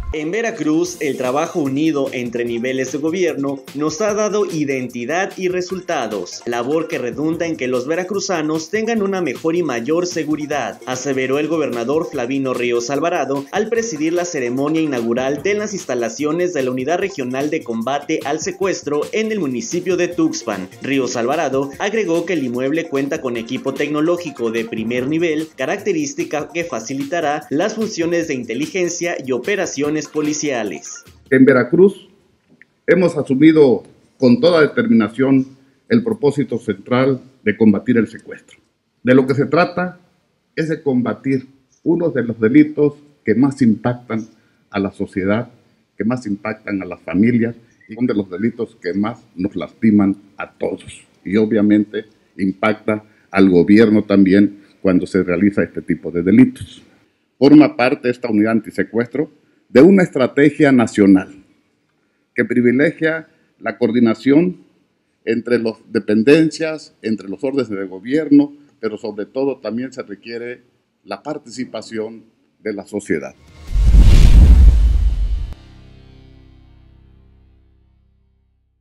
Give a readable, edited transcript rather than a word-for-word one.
En Veracruz, el trabajo unido entre niveles de gobierno nos ha dado identidad y resultados, labor que redunda en que los veracruzanos tengan una mejor y mayor seguridad, aseveró el gobernador Flavino Ríos Alvarado al presidir la ceremonia inaugural de las instalaciones de la Unidad Regional de Combate al Secuestro en el municipio de Tuxpan. Ríos Alvarado agregó que el inmueble cuenta con equipo tecnológico de primer nivel, característica que facilitará las funciones de inteligencia y operaciones policiales. En Veracruz hemos asumido con toda determinación el propósito central de combatir el secuestro. De lo que se trata es de combatir uno de los delitos que más impactan a la sociedad, que más impactan a las familias y uno de los delitos que más nos lastiman a todos. Y obviamente impacta al gobierno también cuando se realiza este tipo de delitos. Forma parte esta unidad antisecuestro de una estrategia nacional que privilegia la coordinación entre las dependencias, entre los órdenes de gobierno, pero sobre todo también se requiere la participación de la sociedad.